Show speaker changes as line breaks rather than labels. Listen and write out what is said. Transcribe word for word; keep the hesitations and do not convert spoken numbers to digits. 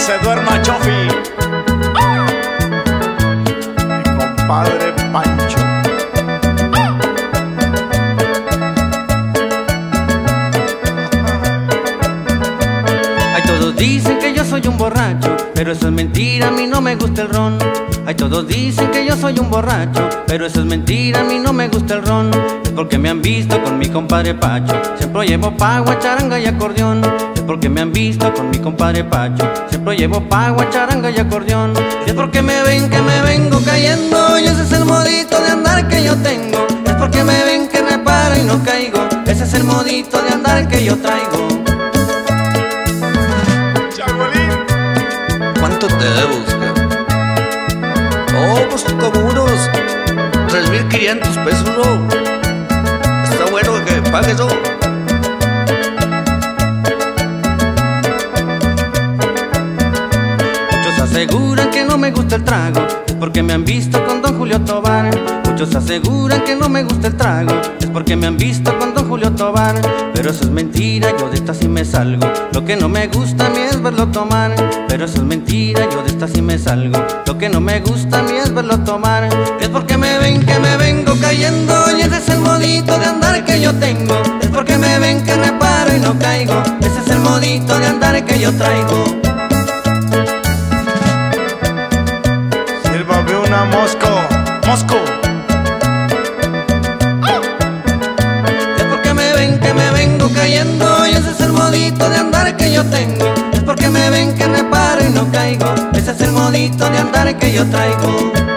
se duerma Chofi, mi compadre Pancho.
Ay, todos dicen que yo soy un borracho, pero eso es mentira, a mí no me gusta el ron. Ay, todos dicen que yo soy un borracho, pero eso es mentira, a mí no me gusta el ron. Es porque me han visto con mi compadre Pacho, siempre llevo pagua, charanga y acordeón. Es porque me han visto con mi compadre Pacho, siempre llevo pagua, charanga y acordeón. Es porque me ven que me vengo cayendo, y ese es el modito de andar que yo tengo. Es porque me ven que me paro y no caigo, ese es el modito de andar que yo traigo.
¿Cuánto te debo usted? Oh, pues como unos tres mil quinientos pesos, ¿no? Está bueno que pague eso.
Muchos aseguran que no me gusta el trago, es porque me han visto con don Julio Tobar. Muchos aseguran que no me gusta el trago, es porque me han visto con don Julio Tobar. Pero eso es mentira, yo de esta sí me salgo. Lo que no me gusta a mí es verlo tomar. Pero eso es mentira, yo de esta sí me salgo. Lo que no me gusta a mí es verlo tomar. Es porque me ven que me vengo cayendo, y ese es el modito de andar que yo tengo. Es porque me ven que me paro y no caigo, ese es el modito de andar que yo traigo.
Sírvame una Mosco, Mosco.
Cayendo, y ese es el modito de andar que yo tengo. Es porque me ven que me paro y no caigo, ese es el modito de andar que yo traigo.